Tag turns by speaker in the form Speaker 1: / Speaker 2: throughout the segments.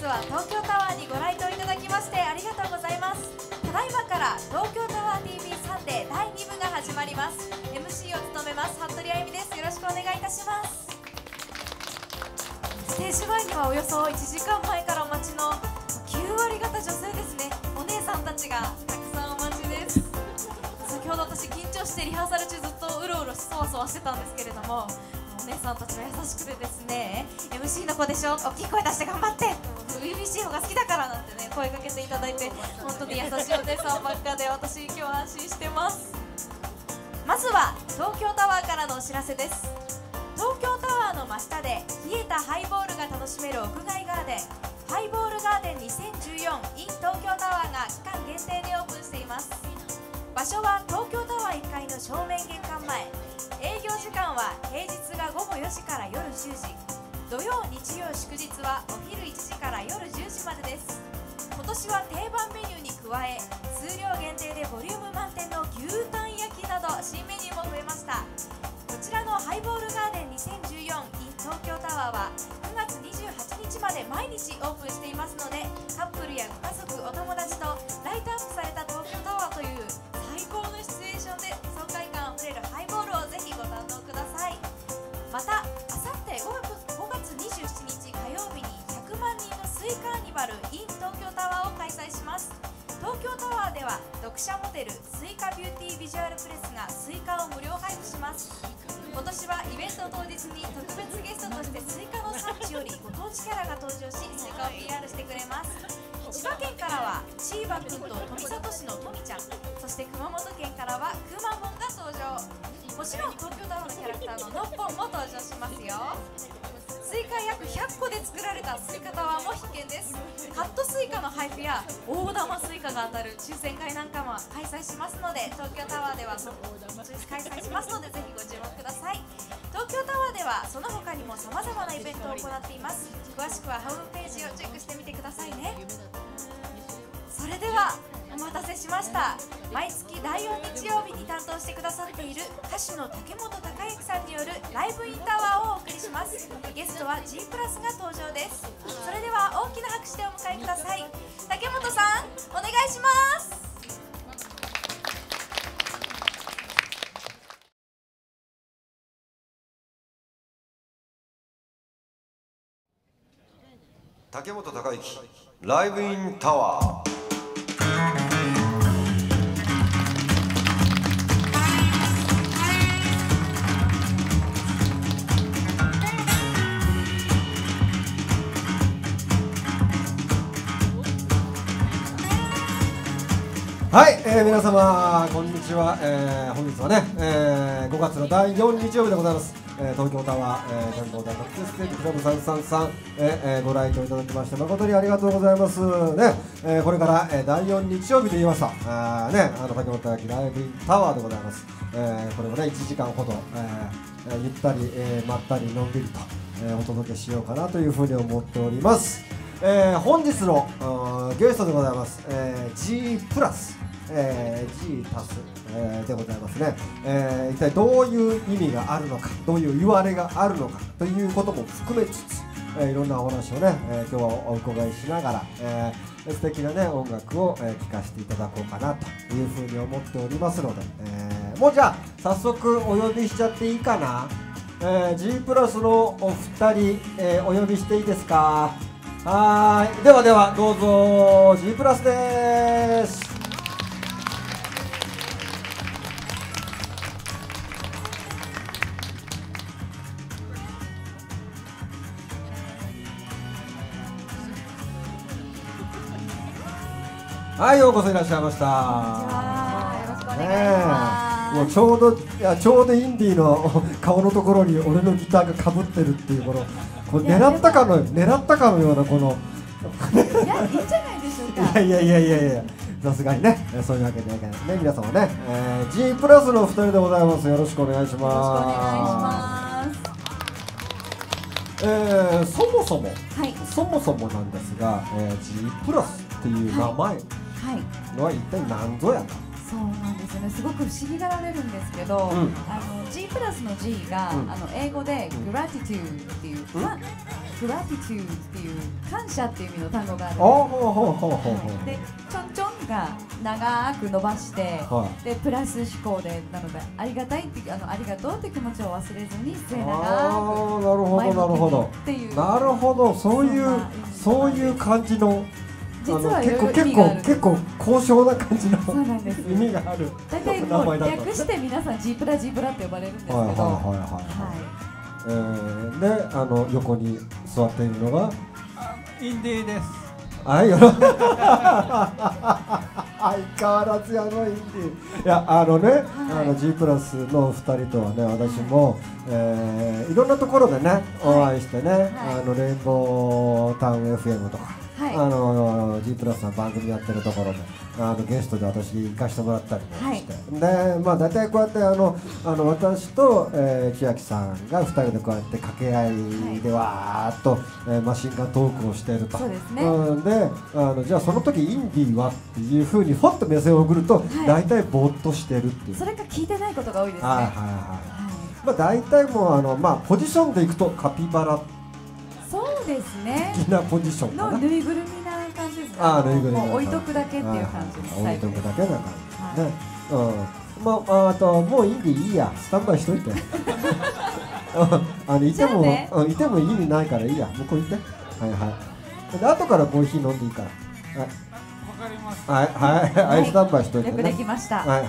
Speaker 1: は東京タワーにご来場いただきましてありがとうございます。ただいまから東京タワー TV サンデー第2部が始まります。 MC を務めます服部あゆみです。よろしくお願いいたします。ステージ前にはおよそ1時間前からお待ちの9割方女性ですね。お姉さんたちがたくさんお待ちです。先ほど私緊張してリハーサル中ずっとうろうろそわそわしてたんですけれども、お姉さんたちは優しくてですね、 MC の子でしょ、大きい声出して頑張って、初々しい方が好きだからなんてね声かけていただいて、本当に優しいお姉さんばっかで私今日安心してます。まずは東京タワーからのお知らせです。東京タワーの真下で冷えたハイボールが楽しめる屋外ガーデン、ハイボールガーデン2014 in 東京タワーが期間限定でオープンしています。場所は東京タワー1階の正面玄関前、営業時間は平日が午後4時から夜10時、土曜日曜祝日はお昼1時から夜10時までです。今年は定番メニューに加え数量限定でボリューム満点の牛タン焼きなど新メニューも増えました。こちらのハイボールガーデン2014 in 東京タワーは9月28日まで毎日オープンしていますので、カップルやご家族お友達とライトアップされた東京タワーという最高のシチュエーションで爽快感あふれるハイボールをぜひご堪能ください。またあさって5月27日火曜日に100万人のスイカーニバル in 東京タワーを開催します。東京タワーでは読者モデルスイカビューティービジュアルプレスがスイカを無料配布します。今年はイベント当日に特別ゲストとしてスイカの産地よりご当地キャラが登場しスイカを PR してくれます。千葉県からはチーバくんと富里市のトミちゃん、そして熊本県からはくまモンが登場。もちろん東京タワーのキャラクターののっぽんも登場しますよ。スイカ約100個で作られたスイカタワーも必見です。カットスイカの配布や大玉スイカが当たる抽選会なんかも開催しますので、東京タワーでは開催しますのでぜひご注目ください。東京タワーではその他にもさまざまなイベントを行っています。詳しくはホームページをチェックしてみてくださいね。それではお待たせしました。毎月第4日曜日に担当してくださっている歌手の竹本孝之さんによるライブインタワーをお送りします。ゲストは G プラスが登場です。それでは大きな拍手でお迎えください。竹本さんお願いします。
Speaker 2: 竹本孝之ライブインタワー。はい、皆様こんにちは。本日はね、5月の第4日曜日でございます。東京タワー、展望台特設ステージクラブ333、ご来場いただきまして誠にありがとうございますね。これから、第4日曜日と言いましたね、竹本孝之ライブインタワーでございます。これをね1時間ほど、ゆったり、まったりのんびりと、お届けしようかなというふうに思っております。本日のゲストでございます、G プラス、G 足す、でございますね。一体どういう意味があるのか、どういう言われがあるのかということも含めつつ、いろんなお話をね、今日はお伺いしながら、素敵なね音楽を、聴かせていただこうかなというふうに思っておりますので、もうじゃあ早速お呼びしちゃっていいかな。G プラスのお二人、お呼びしていいですか。はい、ではではどうぞ G プラスです。はい、ようこそいらっしゃいました。
Speaker 1: よろしくお願いします。
Speaker 2: もうちょうどインディーの顔のところに俺のギターがかぶってるっていうこれ狙ったかのようなこの
Speaker 1: いや、いいんじゃないでしょうか。
Speaker 2: いやさすがにね、そういうわけでね、皆様ね、G プラスのお二人でございます。よろしくお願いします。そもそもなんですが、G プラスっていう名前のは一体何ぞやと。
Speaker 1: そうなんですよね。すごく不思議がられるんですけど、
Speaker 2: うん、
Speaker 1: G プラスの G が、英語で gratitude っていう、 gratitude っていう感謝っていう意味の単語があるんです。
Speaker 2: ほうほうほうほうほう。
Speaker 1: でちょんちょんが長く伸ばして、でプラス思考でなのでありがたいってありがとうって気持ちを忘れずに末永く前向きにっていう。
Speaker 2: なるほど、そういう感じの。
Speaker 1: 実は
Speaker 2: 結構高尚な感じの意味がある。
Speaker 1: 大体もう略して皆さんジープラって呼ばれるんですけど。
Speaker 2: で横に座っているのが
Speaker 3: インディーです。
Speaker 2: はい、相変わらずインディ。いやG プラスの2人とはね、私もいろんなところでねお会いしてね、レインボータウン FM とか。G プラスの番組やってるところでゲストで私行かしてもらったりもして、で大体こうやって私と千秋さんが2人でこうやって掛け合いでわーっとマシンガントークをしていると。
Speaker 1: そうですね。
Speaker 2: でじゃあその時インディーはっていうふうにほっと目線を送ると大体ぼーっとしてるっていう。
Speaker 1: それか聞いてないことが多いですね。
Speaker 2: 大体もうポジションでいくとカピバラ。
Speaker 1: そうですね。
Speaker 2: 好きなポジションかな。
Speaker 1: ぬいぐるみな感じですね。
Speaker 2: ぬいぐるみ。
Speaker 1: もう置いとくだけっていう感じです。
Speaker 2: 置いとくだけな感じね。あともうインディいいや、スタンバイしといて。いても意味ないからいいや、向こう行って。はいはい。で後からコーヒー飲んでいいから。
Speaker 3: わかります。
Speaker 2: はい、スタンバイしといてね。
Speaker 1: よくできました。
Speaker 2: はい、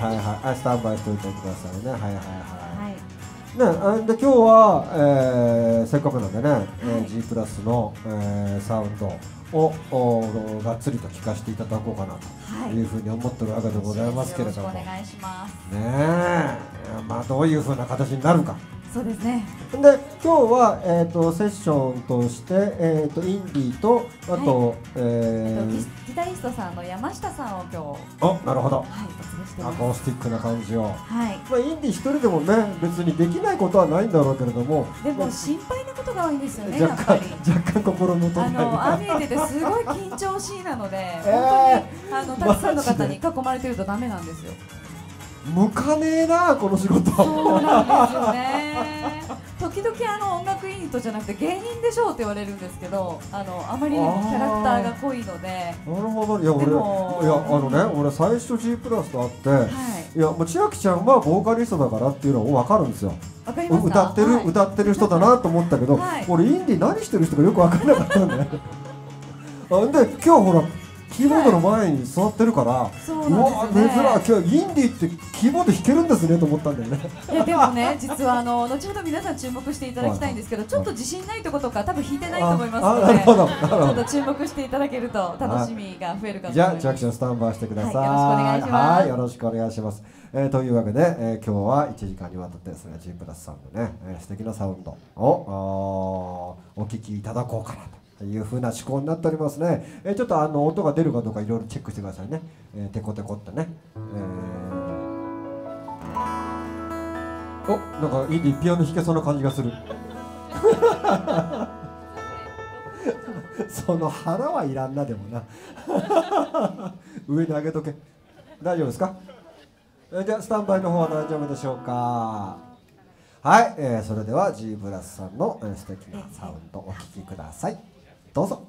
Speaker 2: スタンバイしといてくださいね。はい。で今日は、せっかくなんでね、G プラスの、サウンドをがっつりと聞かせていただこうかなというふうに思ってるわけでございますけれども、
Speaker 1: よろしくお願いします。
Speaker 2: ねえ、どういうふうな形になるか。
Speaker 1: そうですね。
Speaker 2: で今日は、セッションとして、インディーとあと、
Speaker 1: ギタリストさんの山下さんを今日
Speaker 2: なるほど、ア
Speaker 1: お連れしてます。
Speaker 2: コースティックな感じを、
Speaker 1: はい。
Speaker 2: インディー一人でもね別にできないことはないんだろうけれども、
Speaker 1: でも心配なことが多いんですよね。やっぱり
Speaker 2: 若干心のと
Speaker 1: ああ見えててすごい緊張しいなので、本当にたくさんの方に囲まれてるとダメなんですよ。
Speaker 2: 向かねえなこの仕事。
Speaker 1: そうなんですよね。時々音楽ユニットじゃなくて芸人でしょうって言われるんですけど、あまりにもキャラクターが濃いので。
Speaker 2: なるほど。いや俺最初 G プラスと会って、いやもう千秋ちゃんはボーカリストだからっていうのは分かるんですよ。
Speaker 1: わかりますか？
Speaker 2: 歌ってる人だなと思ったけど、俺インディ何してる人かよく分からなかったんだよ。で今日ほらキーボードの前に座ってるから、うわ珍しい、インディってキーボード弾けるんですねと思ったんだよね。
Speaker 1: いやでもね、実は後ほど皆さん注目していただきたいんですけど、ちょっと自信ないところとか多分弾いてないと思いますので、ちょっと注目していただけると楽しみが増えるかと思います。
Speaker 2: じゃあ千秋ちゃんスタンバイしてください。
Speaker 1: よろしくお願いします。
Speaker 2: よろしくお願いします。というわけで、今日は1時間にわたってですね G プラスさんのね、素敵なサウンドをお聴きいただこうかなという風な思考になっておりますね。ちょっと音が出るかどうかいろいろチェックしてくださいね。テコテコってね。なんかインディピアノ弾けそうな感じがする。その腹はいらんなでもな。上に上げとけ。大丈夫ですか？じゃあスタンバイの方は大丈夫でしょうか？はい、それでは G プラスさんの素敵なサウンドお聴きください。どうぞ。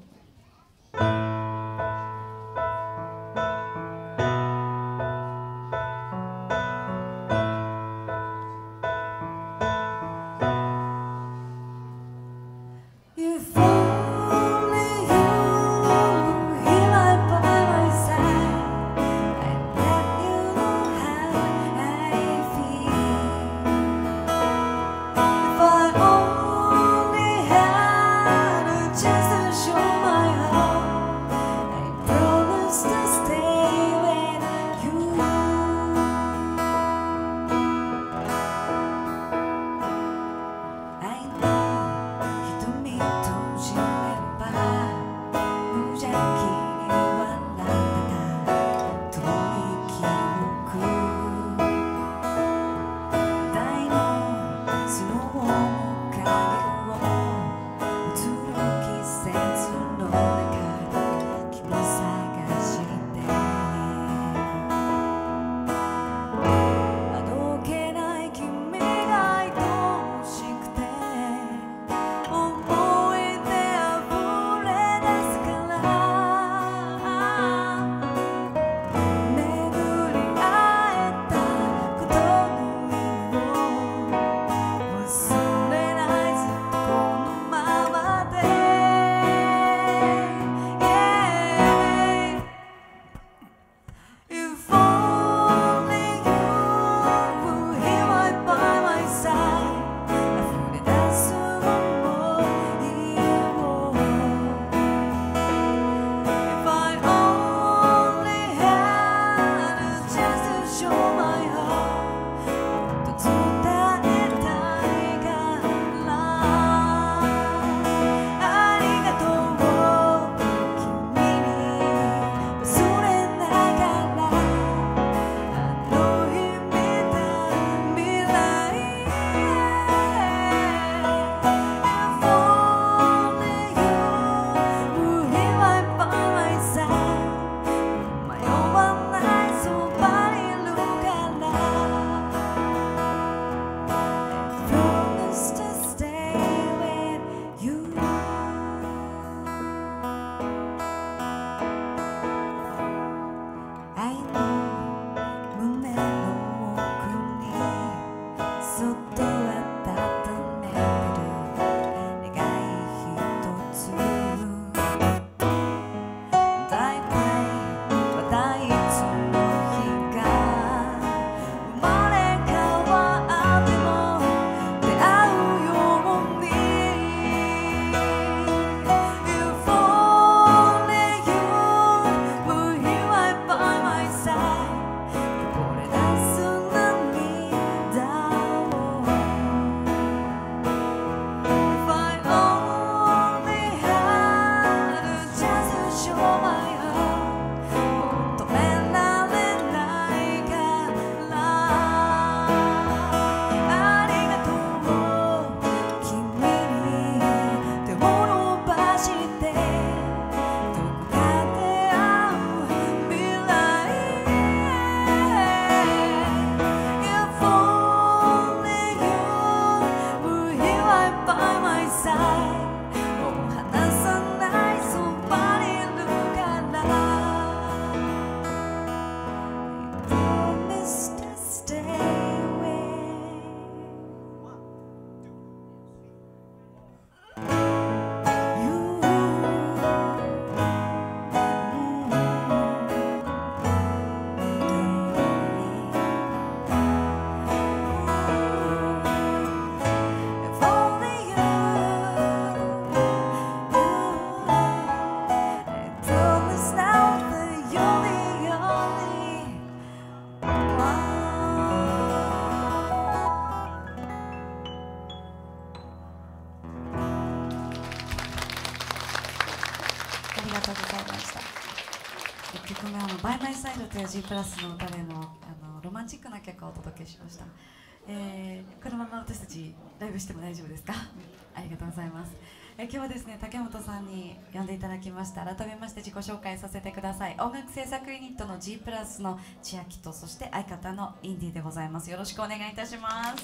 Speaker 1: とうございました。1曲目By My Side という G プラスの歌でもロマンチックな曲をお届けしました。このまま私たちライブしても大丈夫ですか？ありがとうございます。今日はですね、竹本さんに呼んでいただきました。改めまして自己紹介させてください。音楽制作ユニットの G プラスの千秋と、そして相方のインディでございます。よろしくお願いいたします。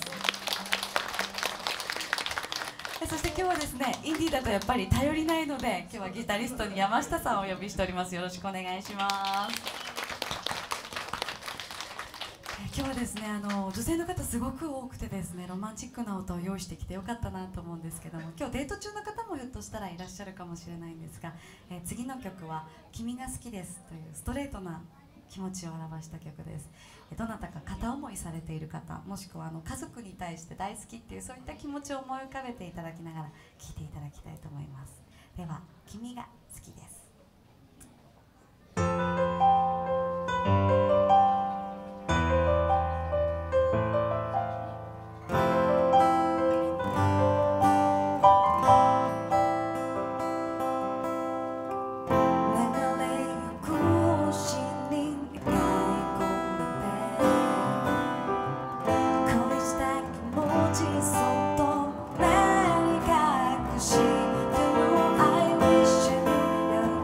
Speaker 1: そして今日はですね、インディだとやっぱり頼りないので、今日はギタリストに山下さんをお呼びしております。よろしくお願いします。今日はですね、女性の方すごく多くてですね、ロマンチックな音を用意してきてよかったなと思うんですけども、今日デート中の方もひょっとしたらいらっしゃるかもしれないんですが、次の曲は「君が好きです」というストレートな気持ちを表した曲です。どなたか片思いされている方、もしくは家族に対して大好きっていうそういった気持ちを思い浮かべていただきながら聴いていただきたいと思います。では「君が好きです」。「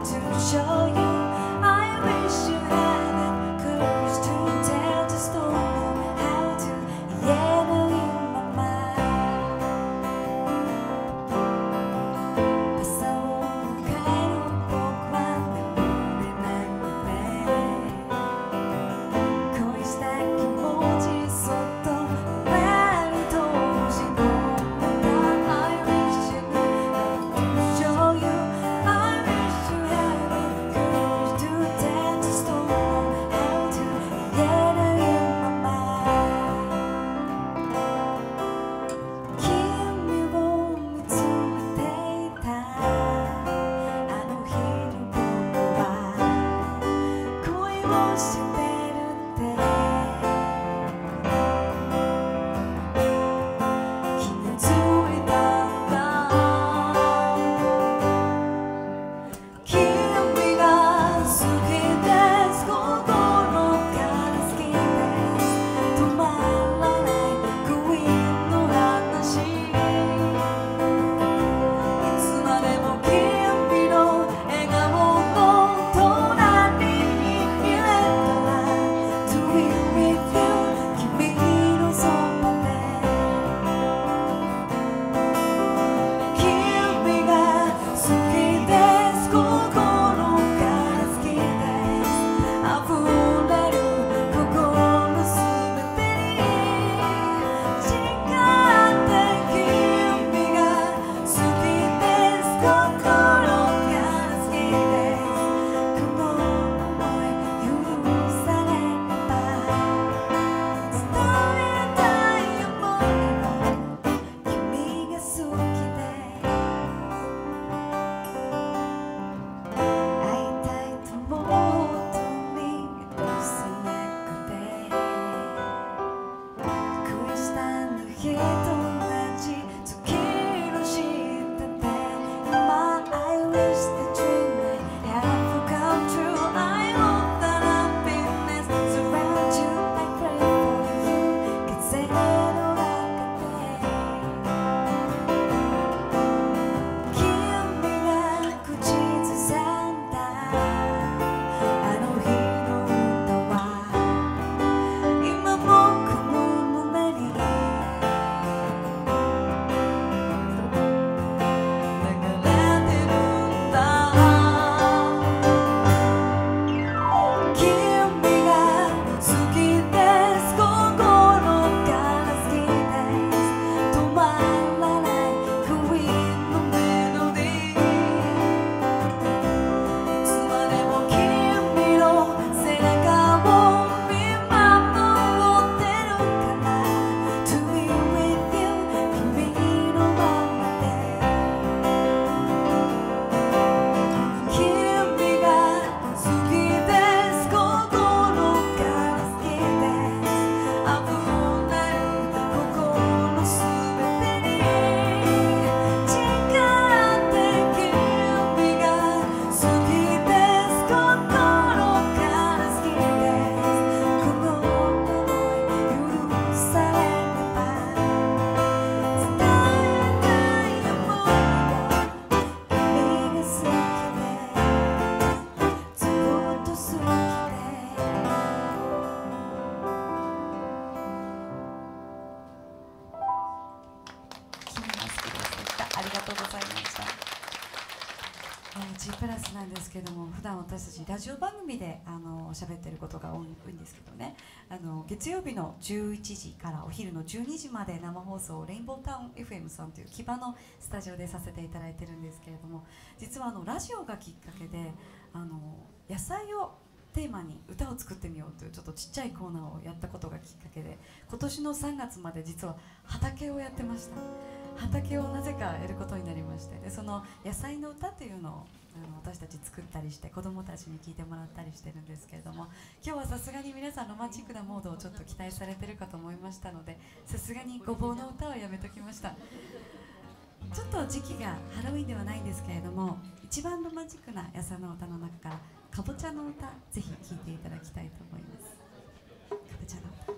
Speaker 1: G プラスなんですけども、普段私たちラジオ番組で喋ってることが多いんですけどね、月曜日の11時からお昼の12時まで生放送をレインボータウン FM さんという木場のスタジオでさせていただいてるんですけれども、実はラジオがきっかけで野菜をテーマに歌を作ってみようというちょっとちっちゃいコーナーをやったことがきっかけで、今年の3月まで実は畑をやってました。畑をなぜかやることになりまして、でその野菜の歌っていうのを私たち作ったりして子どもたちに聴いてもらったりしてるんですけれども、今日はさすがに皆さんロマンチックなモードをちょっと期待されてるかと思いましたので、さすがにごぼうの歌はやめときました。ちょっと時期がハロウィンではないんですけれども、一番ロマンチックな野菜の歌の中からかぼちゃの歌、ぜひ聴いていただきたいと思います。かぼちゃの歌。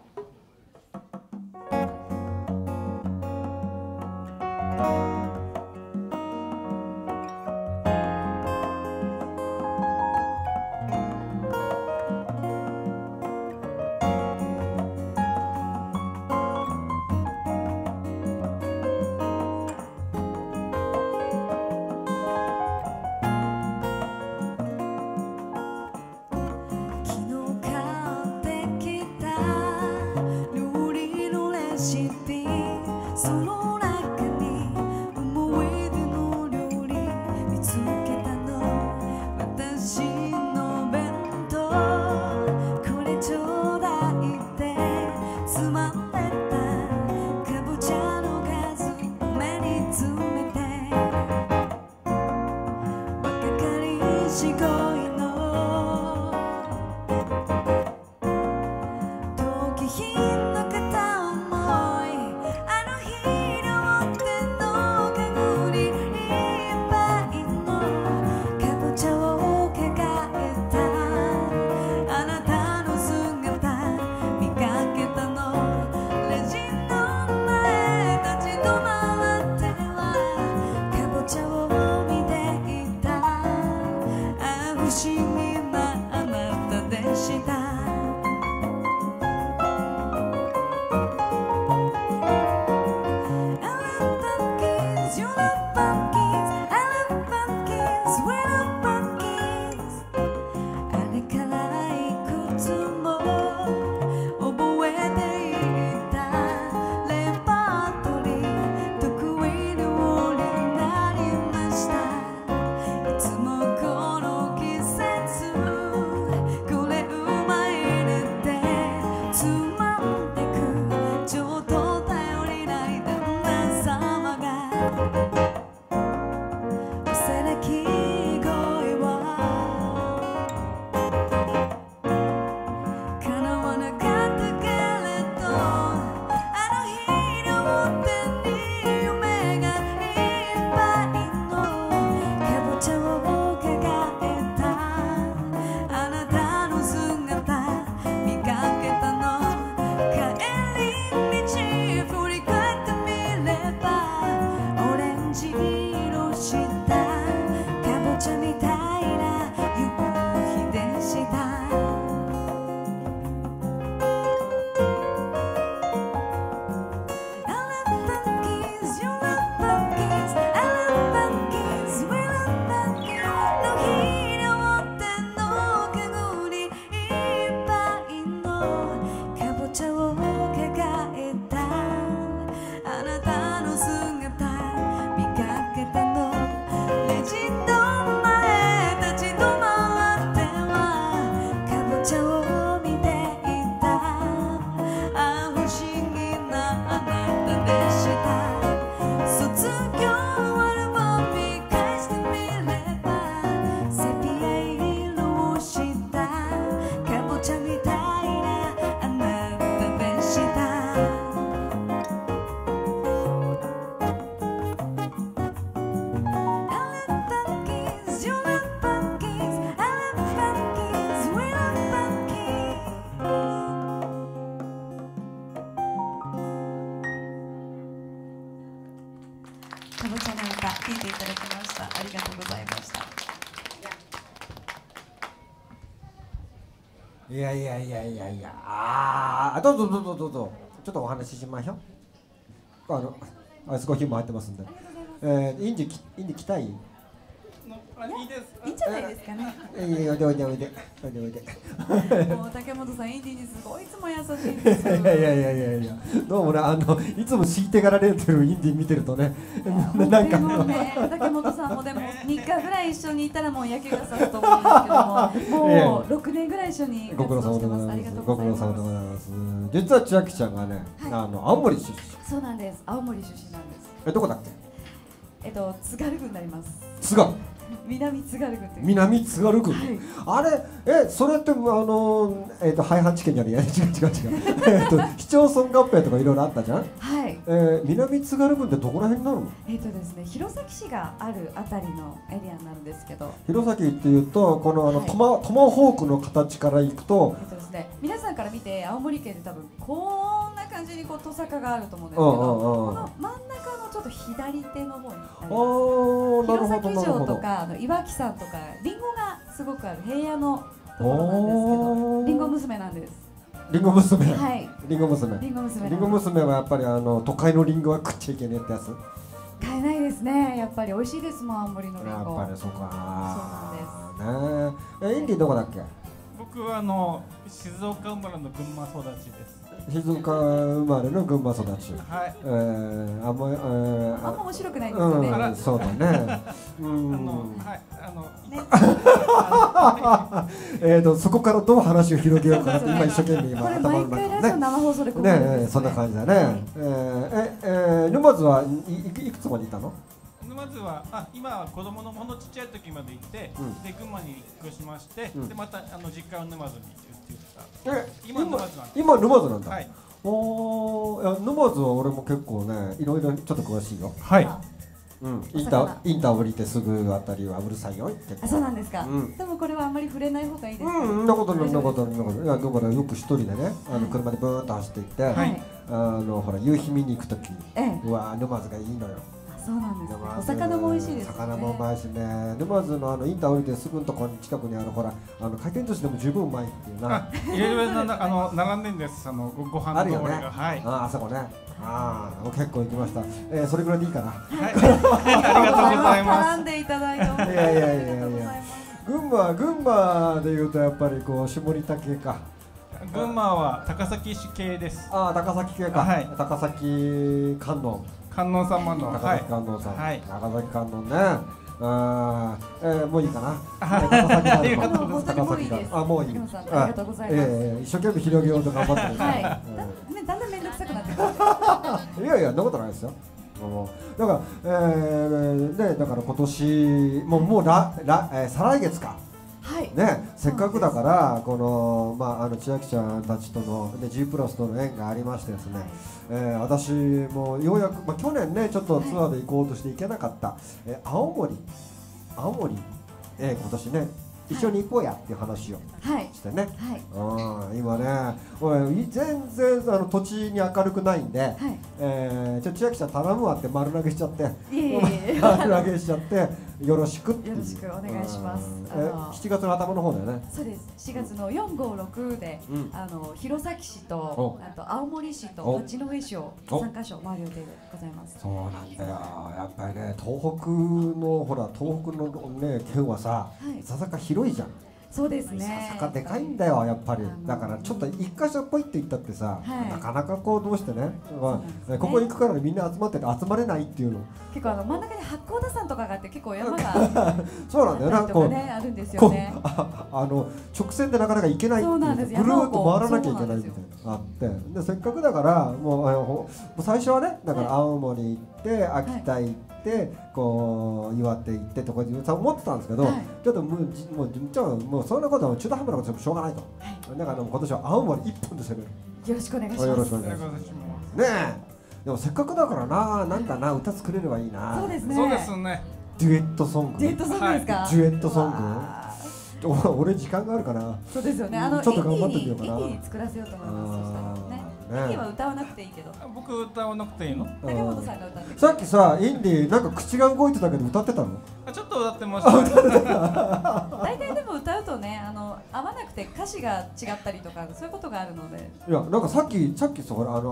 Speaker 1: かぼちゃの歌聴いていただきました。ありがとうございました。
Speaker 2: いやいやいやいやいや、どうぞどうぞどうぞ、ちょっとお話ししましょう。アイスコーヒーも入ってますんで、インディ来たい？
Speaker 3: いいです。
Speaker 1: いいんじゃないですかね。
Speaker 2: おいで。
Speaker 1: もう竹本さんインディーにすごいいつも優しいんですよ。
Speaker 2: いやどうもねいつも虐げられてるインディ見てるとねなんか
Speaker 1: ね竹本さんもでも3日ぐらい一緒にいたらもう焼けがさすと思うんですけどももう6年ぐらい一緒に活動してます。ありがとうございます。
Speaker 2: 実は千秋ちゃんがね青森出身。
Speaker 1: そうなんです。青森出身なんです。
Speaker 2: どこだっけ？
Speaker 1: 津軽郡になります。
Speaker 2: 津軽。
Speaker 1: 南津軽郡という。
Speaker 2: 南津軽郡。あれそれって廃藩置県じゃねえや違う市町村合併とかいろいろあったじゃん。
Speaker 1: はい。
Speaker 2: 南津軽郡ってどこら辺になるの？
Speaker 1: ですね、弘前市があるあたりのエリアになるんですけど。
Speaker 2: 弘前っていうとこのトマホークの形からいくと。
Speaker 1: ですね、皆さんから見て青森県で多分こんな感じにトサカがあると思うんですけど、この真ん中のちょっと左手の方にあります。弘前城とか岩木山とかリンゴがすごくある平野のところなんですけど、リンゴ娘なんです。
Speaker 2: リンゴ娘。
Speaker 1: はい。
Speaker 2: リンゴ娘。
Speaker 1: リンゴ娘。
Speaker 2: リンゴ娘はやっぱり都会のリンゴは食っちゃいけねえってやつ。
Speaker 1: 買えないですね。やっぱり美味しいですもん青森のリンゴ。
Speaker 2: やっぱりそうか。
Speaker 1: そうなん
Speaker 2: です。インディどこだっけ？
Speaker 3: 僕は静岡生まれの群馬育ちです。
Speaker 2: 静岡生まれの群馬育ち。
Speaker 3: はい。
Speaker 1: あんま面白くないですよね。
Speaker 2: そうだね。そこからどう話を広げようかなって今一生懸命今頭の中でね。
Speaker 1: 生放送でこうね。
Speaker 2: そんな感じだね。沼津はいくつまでいたの？
Speaker 3: 沼津は今は子供のほんのちっちゃい時まで行って、で群馬に引っ越しまして、でまた実家は沼津に移った。今沼津なんだ。
Speaker 2: 今沼津なんだ。
Speaker 3: はい。
Speaker 2: 沼津は俺も結構ねいろいろちょっと詳しいよ。
Speaker 3: はい。
Speaker 2: インター降りてすぐあたりはうるさいよ。
Speaker 1: そうなんですか。でもこれはあんまり触れない方がいいですか。
Speaker 2: そんなことないいやだからよく一人でね車でブーンと走っていってほら夕日見に行く時うわ沼津がいいのよ。
Speaker 1: そうなんですね。お魚も美味しいですね。
Speaker 2: 魚もうまいしね。沼津のインター降りてすぐのところに近くにほら回転寿司でも十分うまいっていうな。
Speaker 3: いろいろ並んでんです。ご飯の通りが。はい。
Speaker 2: あそこね。結構行きました。それぐらいでいいかな。
Speaker 3: はい。ありがとうございます。
Speaker 1: 並んでいただいて。
Speaker 2: いや。群馬でいうとやっぱりこう下仁田系か。
Speaker 3: 群馬は高崎市系です。
Speaker 2: 高崎系か。はい。高崎観音。
Speaker 3: 観音様の
Speaker 2: 高崎観音さん、高崎観音ね。もういいかな。
Speaker 1: ありがとうございます。
Speaker 2: もういい。
Speaker 1: ありがとうございます。
Speaker 2: 一生懸命広げようと頑張ってる。
Speaker 1: はい。だんだん面倒くさくなってくる。
Speaker 2: いやそんなことないですよ。だからだから今年もう再来月か。ね、せっかくだからこの千秋ちゃんたちとの G プラスとの縁がありましてですね、私もようやく去年ねちょっとツアーで行こうとして行けなかった青森今年ね一緒に行こうやっていう話をしてね。今ね全然土地に明るくないんで千秋ちゃん頼むわって丸投げしちゃって丸投げしちゃってよろしくっていう。
Speaker 1: よろしくお願いします。
Speaker 2: 7月の頭の方だよね。
Speaker 1: そうです。4月の4、5、6で弘前市とあと青森市と八戸市を3カ所回る予定でございます。
Speaker 2: そうなんだよ。やっぱりね東北のね県はさささか広いじゃん。
Speaker 1: そうですね。
Speaker 2: 坂でかいんだよやっぱり。だからちょっと一箇所ポイって行ったってさ、なかなかこうどうしてね、ここ行くからみんな集まってて集まれないっていうの。
Speaker 1: 結構真ん中に八甲田山とかがあって結構山が
Speaker 2: そうなんだよな。
Speaker 1: こうあるんですよね。
Speaker 2: 直線でなかなか行けないっていう。ぐるーっと回らなきゃいけないみたいなあって、でせっかくだからもう最初はねだから青森行って秋田行って。こう岩手行ってとか思ってたんですけど、ちょっともうそんなことは中途半端なことしてもしょうがないと。だから今年は青森一本で攻める。
Speaker 1: よろしくお願いします。
Speaker 2: よろしくお願いします。ねえ、でもせっかくだからなんか歌作れればいいな。
Speaker 1: そうですね。
Speaker 3: そうですね。
Speaker 2: デュエットソング。
Speaker 1: デュエットソングですか。
Speaker 2: デュエットソング。俺時間があるかな。
Speaker 1: そうですよね。
Speaker 2: ちょっと頑張ってみようかな。
Speaker 1: 一気に作らせようと思います。インディは歌わなくていいけど。
Speaker 3: 僕歌わなくていいの？
Speaker 1: 竹本さんが歌って。
Speaker 2: さっきさインディなんか口が動いてたけど歌ってたの？
Speaker 3: ちょっと歌ってました。
Speaker 1: 大体でも歌うとね合わなくて歌詞が違ったりとかそういうことがあるので。
Speaker 2: いやなんかさっきさほら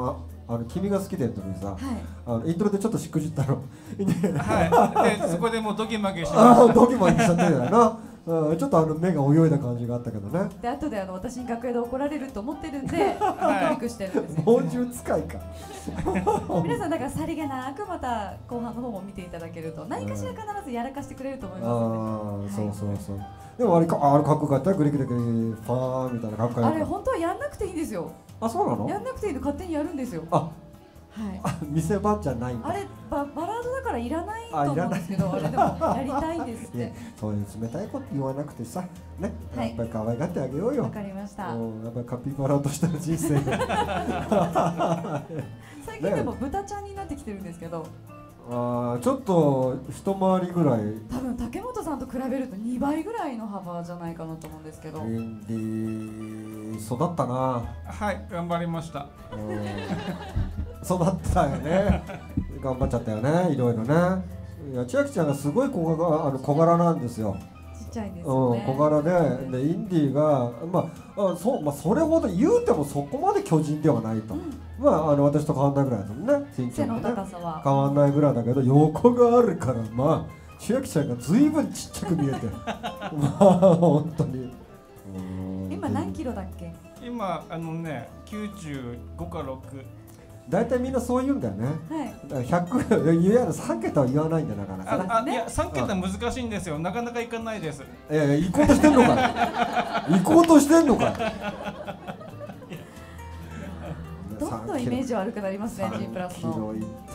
Speaker 2: 君が好きでの時にさ、イントロでちょっとしくじったの。
Speaker 3: はい。でそこでもうドキマギしました。
Speaker 2: ドキマギしちゃってるよな。ちょっと目が泳いだ感じがあったけどね。
Speaker 1: で後で私に楽屋で怒られると思ってるんでドキドキしてるんですよ。
Speaker 2: 猛獣使いか。
Speaker 1: 皆さんだからさりげなくまた後半の方も見ていただけると何かしら必ずやらかしてくれると思いますので。
Speaker 2: そうそうそう。でもあれかっこよかったよ。グリグリグリファーみたいなかっこよかった。
Speaker 1: あれ本当はやんなくていいんですよ。
Speaker 2: あ、そうなの？
Speaker 1: やんなくていいの勝手にやるんですよ。
Speaker 2: 見せ場じゃないんだ。
Speaker 1: あれバラードだからいらないと思うんですけど、あれでもやりたいんですって。そう
Speaker 2: いう冷たいこと言わなくてさ、ね、やっぱり可愛がってあげようよ。
Speaker 1: わかりました。や
Speaker 2: っぱりカピバラとしての人生。
Speaker 1: 最近でも豚ちゃんになってきてるんですけど。
Speaker 2: ちょっと一回りぐらい。
Speaker 1: 多分竹本さんと比べると2倍ぐらいの幅じゃないかなと思うんですけど。
Speaker 2: 育ったな。
Speaker 3: はい、頑張りました。
Speaker 2: 育ったよね。頑張っちゃったよね、いろいろね。いや、千秋ちゃんがすごい小柄なんですよ。
Speaker 1: ちっちゃいんですよね。
Speaker 2: 小柄で、インディが、それほど言うてもそこまで巨人ではないと。私と変わんないぐらいだもんね。
Speaker 1: 背の高さは
Speaker 2: 変わんないぐらいだけど、横があるから、千秋ちゃんがずいぶんちっちゃく見えて。本当に。
Speaker 1: 今何キロだっけ？
Speaker 3: 今95か6。
Speaker 2: 大体みんなそう言うんだよね。100、いわゆる3桁は言わないんだよなかなかね。
Speaker 3: いや3桁難しいんですよ。なかなかいかないです。
Speaker 2: 行こうとしてんのか。行こうとしてんのか。
Speaker 1: どんどんイメージ悪くなりますね。G プラスの。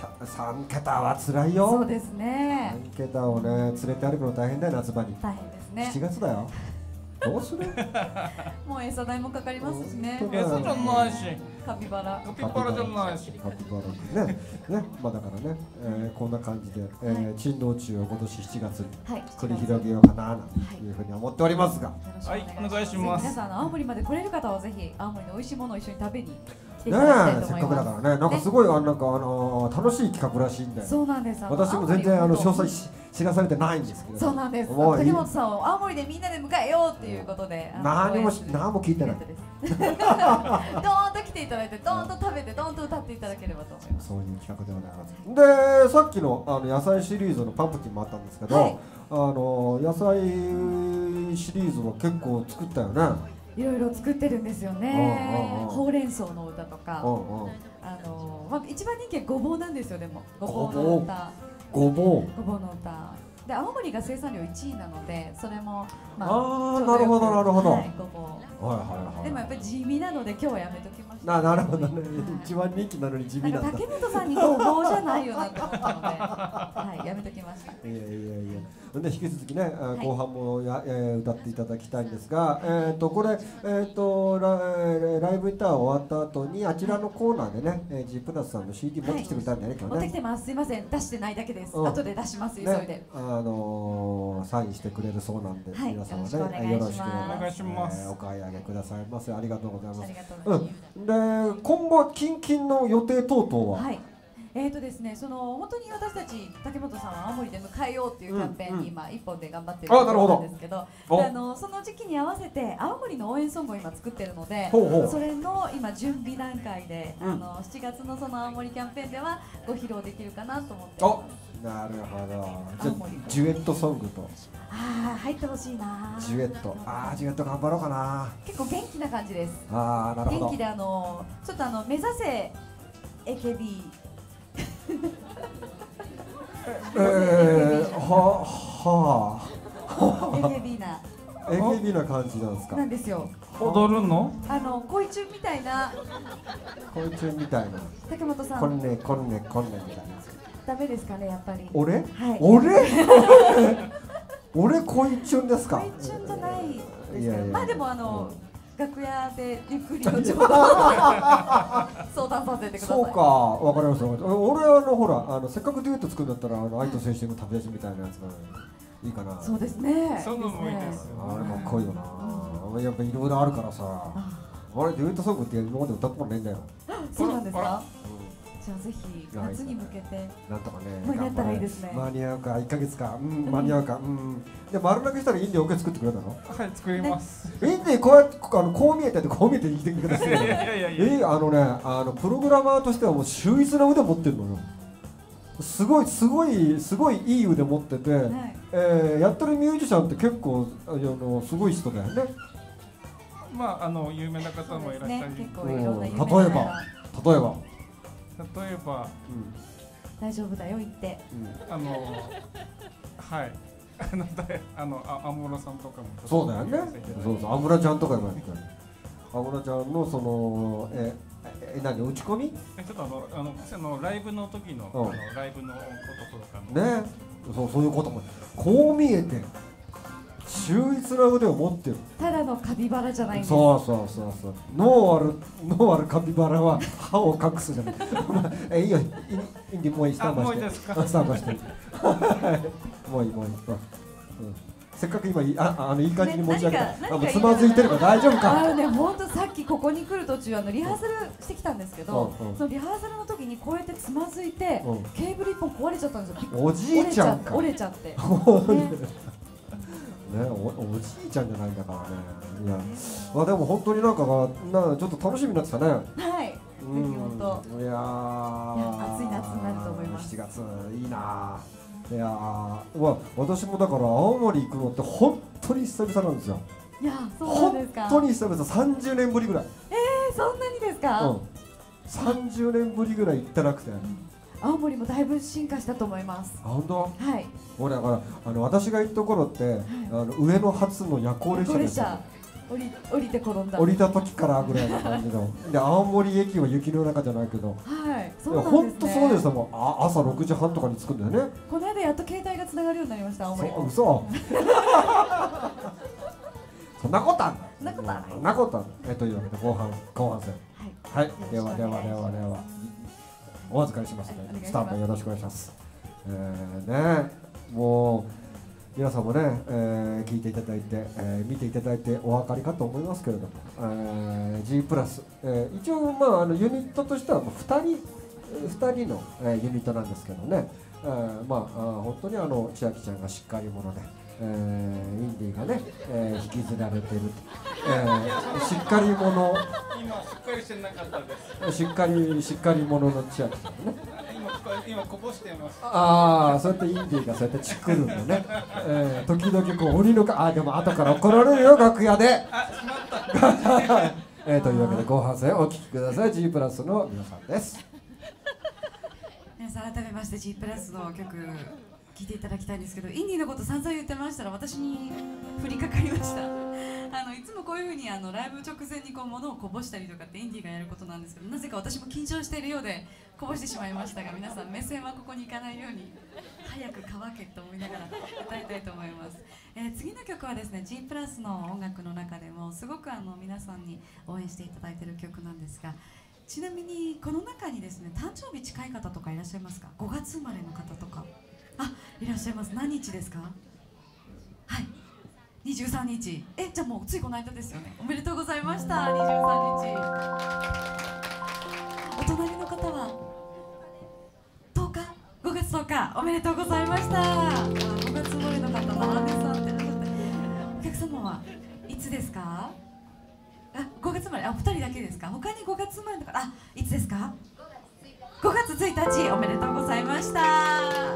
Speaker 2: 3桁は辛いよ。
Speaker 1: そうですね。
Speaker 2: 3桁をね連れて歩くの大変だよ、夏場に。
Speaker 1: 大変ですね。
Speaker 2: 7月だよ。どうする？
Speaker 1: もう餌代もかかりますしね。
Speaker 3: 餌じゃないし。
Speaker 1: カピバラ。
Speaker 3: カピバラじゃないし。
Speaker 2: カピバラね、だからね、こんな感じで、珍道中を今年7月に繰り広げようかなというふうに思っておりますが。
Speaker 3: はい、お願いします。
Speaker 1: 皆さん青森まで来れる方はぜひ青森の美味しいものを一緒に食べに。
Speaker 2: せっかくだからね、なんかすごい楽しい企画らしいんで。
Speaker 1: そうなんです。
Speaker 2: 私も全然詳細知らされてないんですけど。
Speaker 1: そうなんです。竹本さんを青森でみんなで迎えようっていうことで。
Speaker 2: 何も聞いてない。
Speaker 1: ドーンと来ていただいて、ドーンと食べて、ドーンと歌っていただければと思います。
Speaker 2: そういう企画でございます。で、さっきの野菜シリーズのパンプキンもあったんですけど、野菜シリーズは結構作ったよね。
Speaker 1: いろいろ作ってるんですよね。ほうれん草の歌とか、一番人気はごぼうなんですよ。でもごぼうの歌、ごぼうの歌で、青森が生産量1位なので、それも
Speaker 2: なるほどなるほど。
Speaker 1: でもやっぱり地味なので今日はやめときました。
Speaker 2: なるほどね。一番人気なのに地味なんだ。
Speaker 1: 竹本さんにごぼうじゃないよなって思ったので、やめときました。
Speaker 2: で引き続きね、後半も歌っていただきたいんですが、これライブインター終わった後にあちらのコーナーでね、G プラスさんの CD 持ってきてくれたんだよね。
Speaker 1: 持ってきてます。すいません、出してないだけです。後で出します、急いで。
Speaker 2: サインしてくれるそうなんで、皆さんはね、よろしく
Speaker 3: お願いします。
Speaker 2: お買い上げくださいませ。ありがとうございます。で、今後近々の予定等々は。
Speaker 1: ですね、本当に私たち竹本さんは青森で迎えようっていうキャンペーンに今一本で頑張ってるところなんですけど、その時期に合わせて青森の応援ソングを今作ってるので、それの今準備段階で、7月のその青森キャンペーンではご披露できるかなと思ってます。
Speaker 2: なるほど。じゃデュエットソングと。
Speaker 1: 入ってほしいな。
Speaker 2: デュエット。デュエット頑張ろうかな。
Speaker 1: 結構元気な感じです。
Speaker 2: なるほど。
Speaker 1: 元気でちょっと目指せ AKB。
Speaker 2: AKB な感じなんですか。
Speaker 1: なんですよ。
Speaker 3: 踊るの？
Speaker 1: 恋中みたいな。
Speaker 2: 恋中みたいな。
Speaker 1: 竹本さん。
Speaker 2: こんねみたいな。
Speaker 1: ダメですかね、やっぱり。
Speaker 2: 俺？俺恋中ですか。
Speaker 1: 恋中じゃないですけど、でも楽屋でゆっくりと相談させてください。
Speaker 2: そうか、わかりました。俺はほらせっかくデュエット作るんだったら愛と青春の旅立ちみたいなやつがいいかな。
Speaker 1: そうですね。
Speaker 3: そういうのもいいです。
Speaker 2: あれかっこいいよな。やっぱいろいろあるからさ。あれデュエットソングって今まで歌ったことないんだよ。
Speaker 1: そうなんですか。じじゃあぜひ夏に向けて
Speaker 2: なんとかね
Speaker 1: 間に合ったらいいですね。
Speaker 2: 間に合うか1ヶ月か、間に合うか、で丸投げしたらインディオケ作ってくれたの？
Speaker 3: はい、作ります。
Speaker 2: インディこうやってこう見えてこう見えて生きてください。プログラマーとしてはもう秀逸な腕持ってるのよ。すごいいい腕持ってて、やってるミュージシャンって結構すごい人だよね。
Speaker 3: まあ有名な方もいらっしゃる。
Speaker 1: 結構いろんな有名な
Speaker 2: 例えば
Speaker 1: 大丈夫だよ言って。
Speaker 3: はい。安室さんとかも。
Speaker 2: そうだよね。そうそう、安室ちゃんとかもやってる。安室ちゃんの何打ち込み？ち
Speaker 3: ょっとライブの時のライブのこととかも。
Speaker 2: ね、そういうこともこう見えて秀逸な腕を持ってる。
Speaker 1: ただのカピバラじゃないんです。
Speaker 2: そう脳あるカピバラは歯を隠すじゃない。いいよ、インディもういい、スタンバして。スタンバして。もういい。せっかく今いい感じに持ち上げた。つまずいてるから大丈夫か。
Speaker 1: 本当さっきここに来る途中リハーサルしてきたんですけど、そのリハーサルの時にこうやってつまずいてケーブル一本壊れちゃったんですよ。
Speaker 2: おじいちゃんか。
Speaker 1: 折れちゃって。
Speaker 2: ね、おじいちゃんじゃないんだからね。いや、でも本当にちょっと楽しみになってたね。
Speaker 1: はい。本当。
Speaker 2: いや
Speaker 1: 暑い夏になると思います。
Speaker 2: 7月いいな。いや私もだから青森行くのって本当に久々なんですよ。
Speaker 1: いや、そうなんですか。
Speaker 2: 本当に久々、30年ぶりぐらい。
Speaker 1: そんなにですか。
Speaker 2: 30年ぶりぐらい行ってなくて。
Speaker 1: 青森もだいぶ進化したと思います。
Speaker 2: 本当？
Speaker 1: はい。
Speaker 2: 俺だから私が行った頃って上野発の夜行列車ですよ。
Speaker 1: 降りて転んだ。
Speaker 2: 降りた時からぐらいな感じの。で青森駅は雪の中じゃないけど。
Speaker 1: はい。そうなんですね。
Speaker 2: 本当そうですもん。朝6時半とかに着くんだよね。
Speaker 1: この間やっと携帯がつながるようになりました。青森。
Speaker 2: 嘘。そんなことある。
Speaker 1: そんなことある。
Speaker 2: そんなことある。というわけで後半戦。はい。では。お預かりしますね。スタンバイよろしくお願いします。もう皆さんもね、聞いていただいて、見ていただいてお分かりかと思いますけれども、G プラス、一応ユニットとしては2人の、ユニットなんですけどね、本当に千秋ちゃんがしっかり者で、インディがね、引きずられていると、しっかり者。
Speaker 3: 今しっかりしてなかったです。
Speaker 2: しっかり者の千秋ちゃんね。
Speaker 3: 今こぼしてます。
Speaker 2: そうやってインディがそうやってチクるんだね。時々鬼のか、でも後から怒られるよ楽屋で。
Speaker 3: しまった。
Speaker 2: というわけで後半戦お聴きください。 G プラスの皆さんです。
Speaker 1: 皆さん改めまして G プラスの曲聴いていただきたいんですけど、インディのこと散々言ってましたら私に降りかかりました。いつもこういうふうにライブ直前に物をこぼしたりとかってインディがやることなんですけど、なぜか私も緊張しているようでこぼしてしまいましたが、皆さん目線はここに行かないように早く乾けと思いながら歌いたいと思います。次の曲はですね G プラスの音楽の中でもすごく皆さんに応援していただいている曲なんですが、ちなみにこの中にですね誕生日近い方とかいらっしゃいますか？5月生まれの方とかいらっしゃいます。何日ですか？はい、23日。じゃあもうついこの間ですよね。おめでとうございました。23日。お隣の方は10日、5月10日おめでとうございました。5月生まれの方、ななめさんってお客様はいつですか？5月生まれ、お二人だけですか？他に5月生まれの方、いつですか？5月1日おめでとうございました。はい、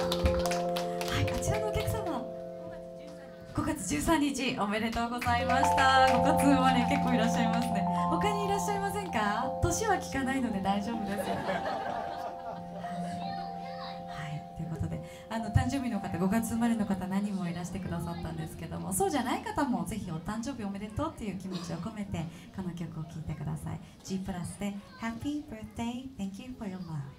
Speaker 1: あちらのお客様5月13日おめでとうございました。5月生まれ結構いらっしゃいますね。他にいらっしゃいませんか？年は聞かないので大丈夫です。はい、ということで誕生日の方、5月生まれの方何人もいらしてくださったんですけども、そうじゃない方もぜひお誕生日おめでとうっていう気持ちを込めてこの曲を聴いてください。 G プラスで Happy Birthday Thank You for Your Love。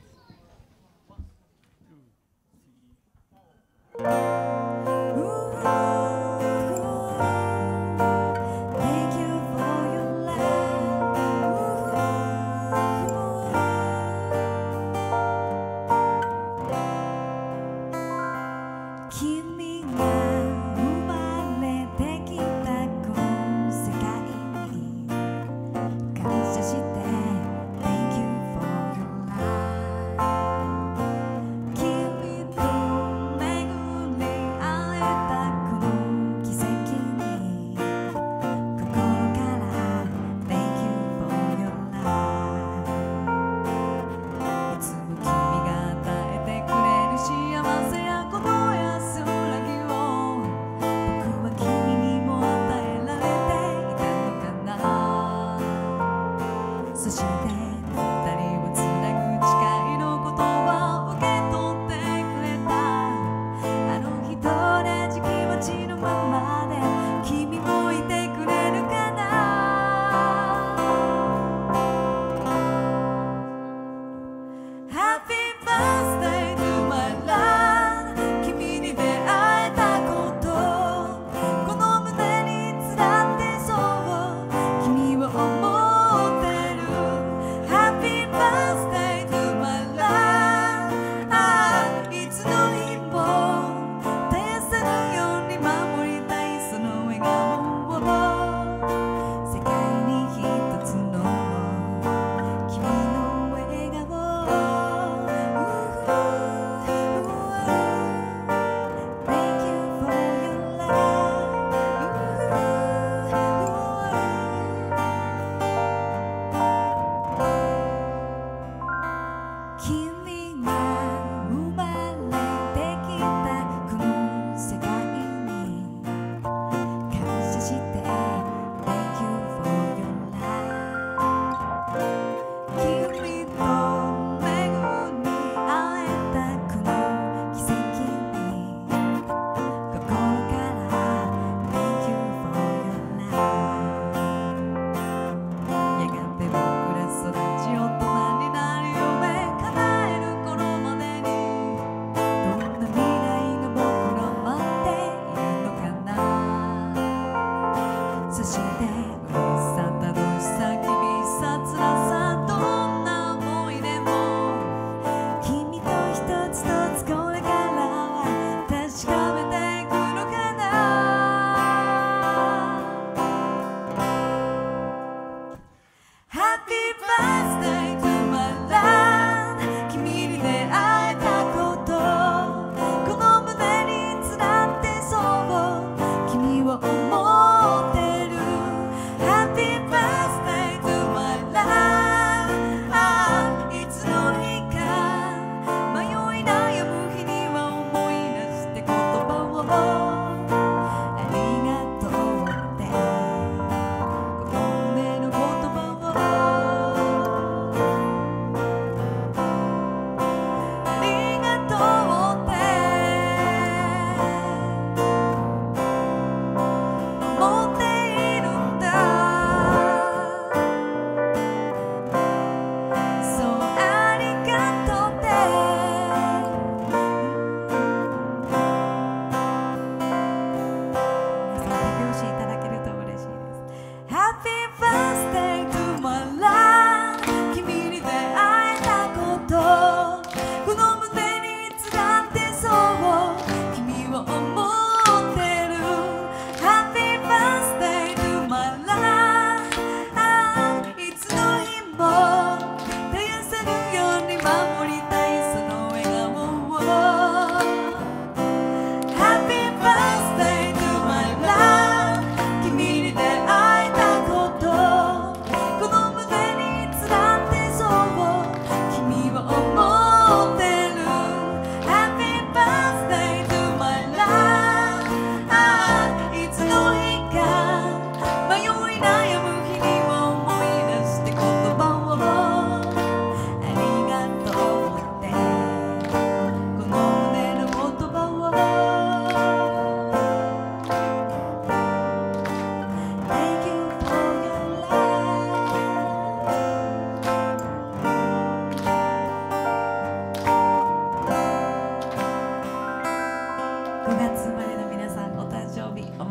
Speaker 1: 感謝して Thank you for your love。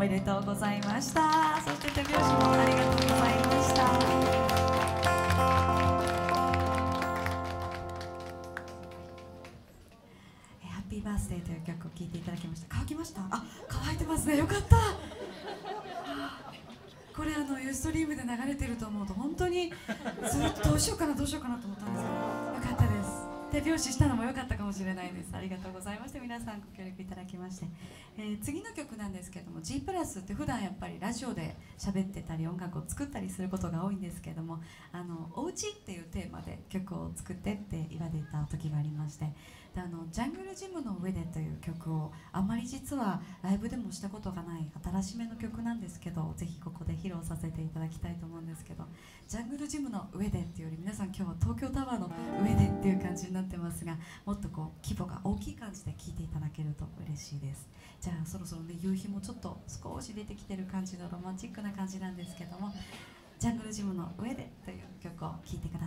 Speaker 1: めでとうございました。そして手拍子もありがとうございました。ハッピーバースデーという曲を聴いていただきました。乾きました？あ、乾いてますね。よかった。これユーストリームで流れてると思うと本当にずっとどうしようかなと思ったんですけど、よかったです。手拍子したのも良かったかもしれないです。ありがとうございました。皆さんご協力いただきまして、次の曲なんですけども、 G プラスって普段やっぱりラジオで喋ってたり音楽を作ったりすることが多いんですけども、おうちっていうテーマで曲を作ってって言われた時がありまして、でジャングルジムの上でという曲をあまり実はライブでもしたことがない新しめの曲なんですけど、ぜひここで披露させていただきたいと思うんですけど、ジャングルジムの上でっていうより皆さん今日は東京タワーの上でっていう感じになってますが、もっとこう規模が大きい感じで聴いていただけると嬉しいです。じゃあそろそろね、夕日もちょっと少し出てきてる感じのロマンチックな感じなんですけども、ジャングルジムの上でという曲を聴いてくだ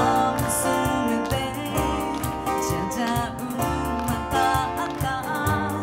Speaker 1: さい。「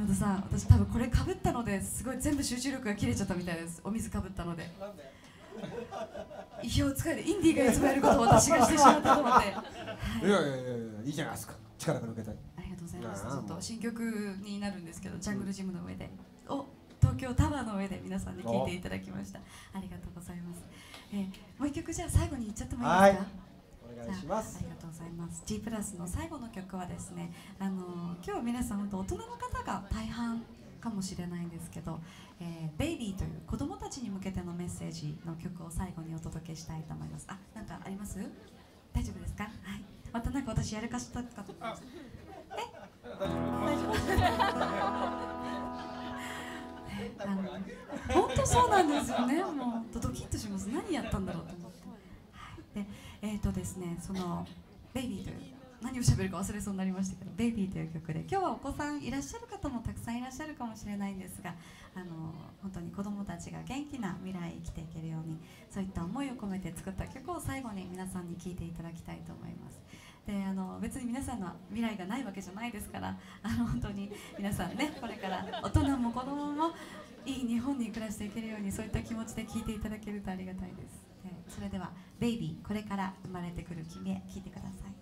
Speaker 1: 田さん、私多分これかぶったのですごい全部集中力が切れちゃったみたいです。お水かぶったので。なんで？意表をつかれてインディーがいつもやることを私がしてしまったと思って。はい、
Speaker 2: いやいいじゃないですか。力が抜けたい。
Speaker 1: ありがとうございます。ちょっと新曲になるんですけど、ジャングルジムの上で、東京タワーの上で皆さんに聴いていただきました。ありがとうございます。もう一曲じゃあ最後に言っちゃってもいいですか？
Speaker 2: お願いします。
Speaker 1: ありがとうございます。G プラスの最後の曲はですね、今日は皆さん本当大人の方が大半かもしれないんですけど、ベイビーという子供たちに向けてのメッセージの曲を最後にお届けしたいと思います。あ、なんかあります？大丈夫ですか？はい。またなんか私やらかしたかと思います。大丈夫です。本当そうなんですよね。もうドキッとします。何やったんだろうと思って。はい、で、ですね、そのベイビーという何を喋るか忘れそうになりましたけど、ベイビーという曲で、今日はお子さんいらっしゃる方もたくさんいらっしゃるかもしれないんですが、本当に子どもたちが元気な未来生きていけるように、そういった思いを込めて作った曲を最後に皆さんに聴いていただきたいと思います。で、別に皆さんの未来がないわけじゃないですから、本当に皆さんね、これから大人も子供もいい日本に暮らしていけるように、そういった気持ちで聴いていただけるとありがたいです。で、それでは「ベイビーこれから生まれてくる君へ」聴いてください。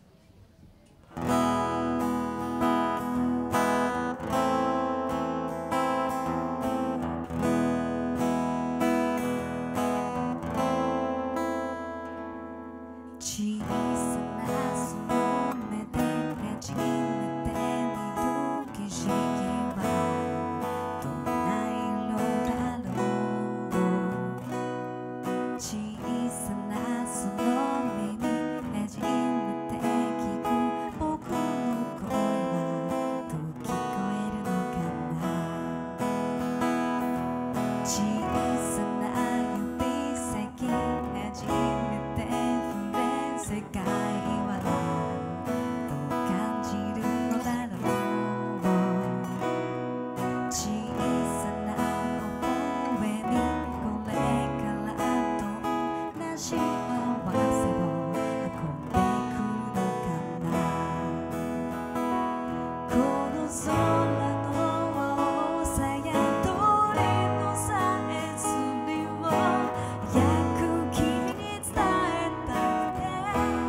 Speaker 1: 小さなその目で初めて見る景色はどんな色だろう。小さなその耳初めて聞く僕の声はどう聞こえるのかな。小さな指先初めて触れ世界はどう感じるのだろう。小さな微笑みこれからどんな幸せを運んでくるのかな。この空の青さや鳥のさえずりを早く君に伝えたくて、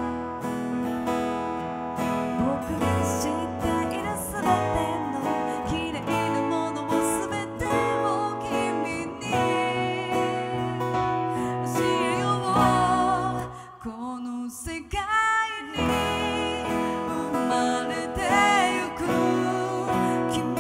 Speaker 1: 僕が知っているすべての綺麗なものをすべてを君に教えよう。この世界に生まれてゆく君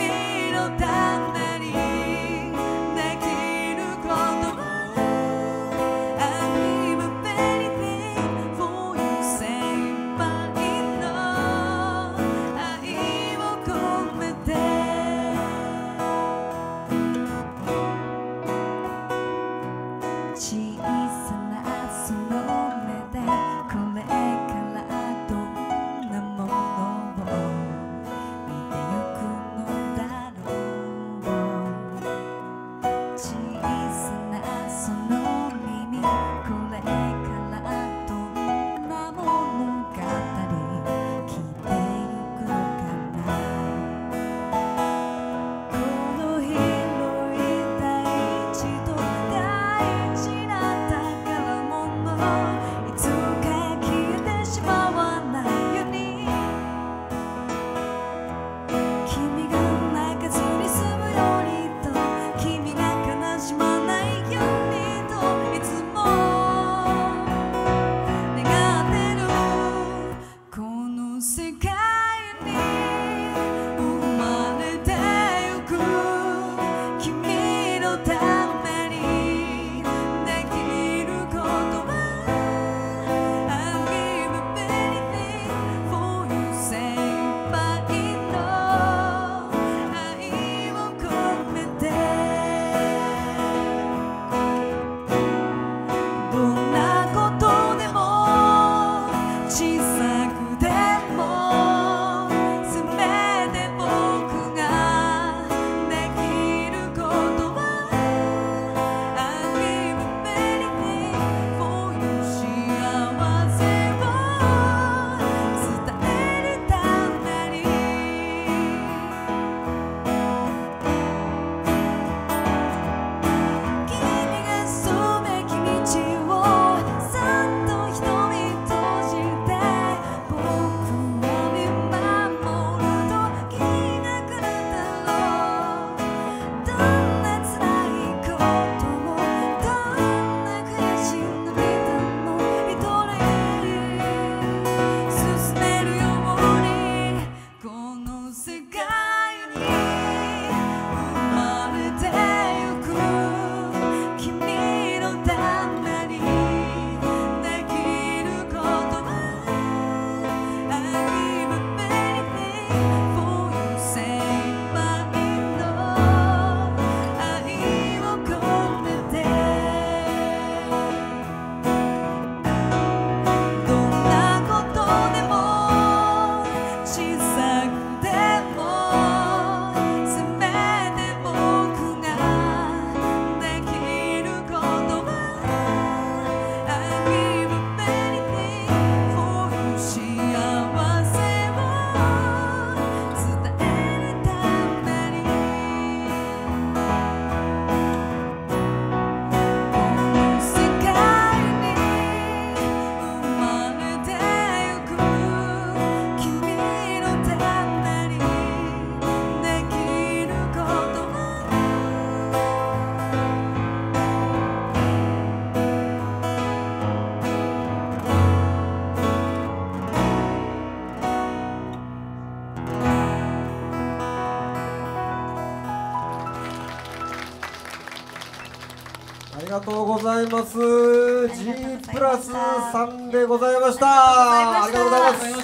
Speaker 2: りがとうございます。G プラスさんでございました。ありがとうございます。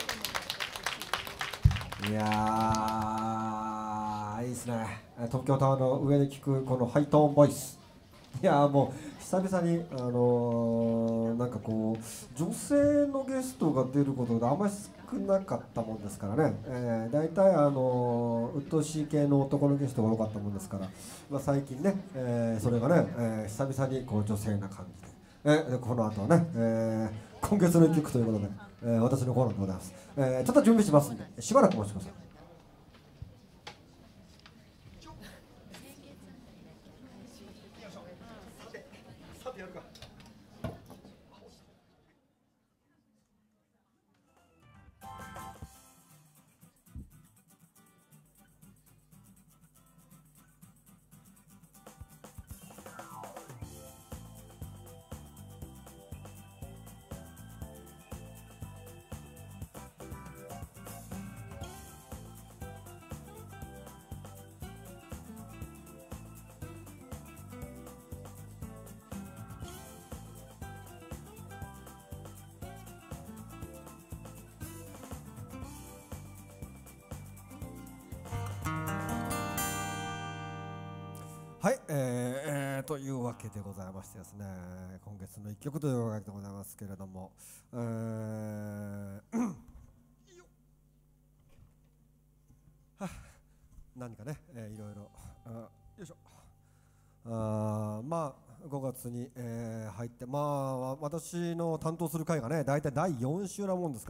Speaker 2: いやー、いいですね。東京タワーの上で聞くこのハイトーンボイス。いやー、もう久々になんかこう女性のゲストが出ることがあんまり少なかったもんですからね。大体鬱陶しい系の男のゲストが多かったもんですから、まあ、最近ね、それがね、久々にこう女性な感じで、この後はね、今月の一曲ということで、私のコーナーでございます。ちょっと準備しますんでしばらくお待ちください。はい、というわけでございましてですね、今月の一曲というわけでございますけれども、何かね、いろいろよいしょ、まあ5月に、入って、まあ私の担当する回がね、大体第4週なもんですから。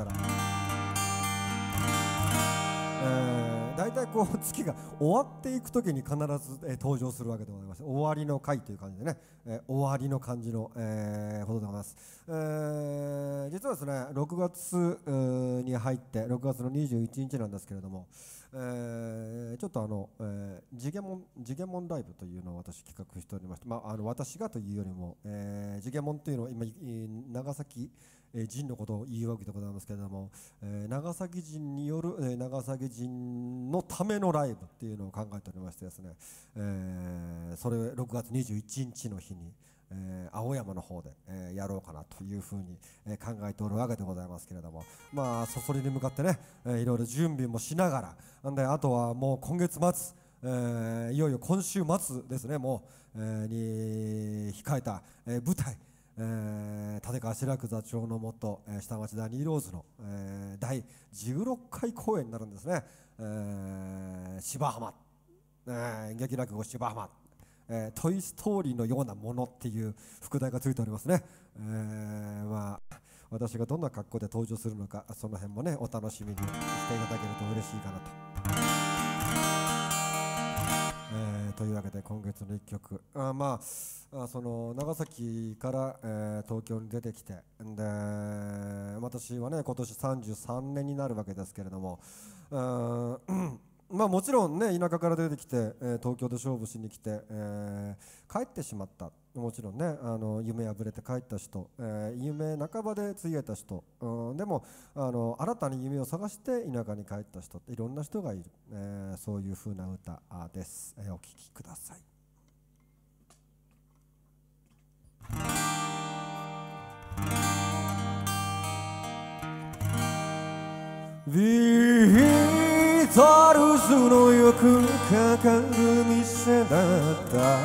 Speaker 2: 大体こう月が終わっていくときに必ず、登場するわけでございます。終わりの回という感じでね、終わりの感じの、ことでございます。実はですね、6月に入って6月の21日なんですけれども、ちょっとジゲモンライブというのを私企画しておりまして、まあ、私がというよりも、ジゲモンというのは今長崎人のことを言うわけでございますけれども、長崎人による、長崎人のためのライブっていうのを考えておりましてですね、それを6月21日の日に、青山の方で、やろうかなというふうに、考えておるわけでございますけれども、まあそそりに向かってね、いろいろ準備もしながら、であとはもう今月末、いよいよ今週末ですね、もう、に控えた、舞台、立川志らく座長のもと、下町ダニーローズの、第16回公演になるんですね。芝浜、劇落語芝浜、トイ・ストーリーのようなものっていう副題がついておりますね。まあ私がどんな格好で登場するのか、その辺もねお楽しみにしていただけると嬉しいかなと。というわけで今月の一曲、まあその長崎から、東京に出てきて、で私はね今年33年になるわけですけれども、まあもちろんね田舎から出てきて、東京で勝負しに来て、帰ってしまった、もちろんね夢破れて帰った人、夢半ばでついえた人、でも新たに夢を探して田舎に帰った人っていろんな人がいる、そういう風な歌です。お聴きください。ビートルズのよくかかる店だった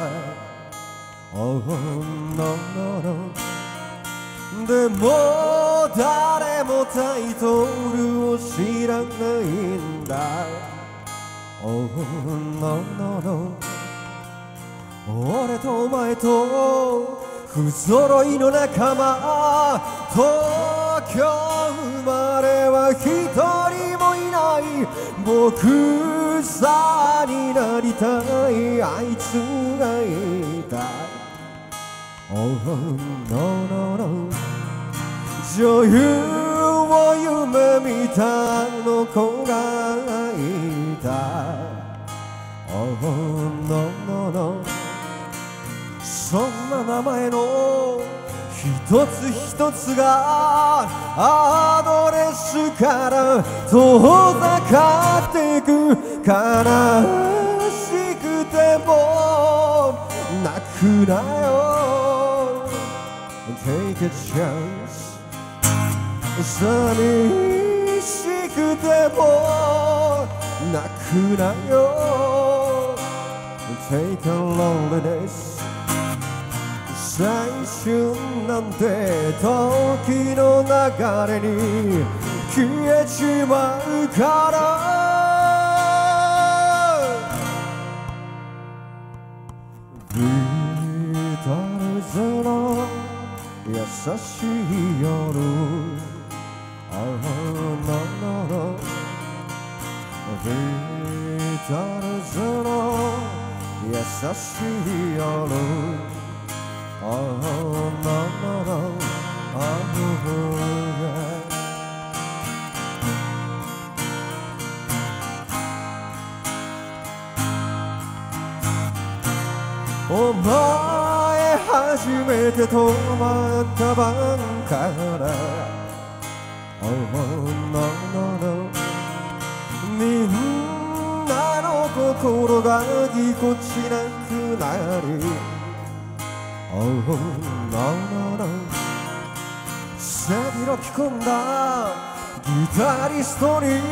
Speaker 2: 。Oh no no no。 でも誰もタイトルを知らないんだ。Oh no no no。 俺とお前と不揃いの仲間、東京生まれは一人もいない。僕さになりたいあいつがいた。Oh no no no。 女優を夢見たあの子がいた。Oh no no no。そんな名前の一つ一つがアドレスから遠ざかっていく。悲しくても泣くなよ Take a chance 寂しくても泣くなよ Take a loneliness 最春なんて時の流れに消えちまうからビートルズの優しい夜ああななビートルズの優しい夜ああななああお前初めて泊まった晩からOh no no no みんなの心がぎこちなくなる Oh no no no 背広着込んだギタリストに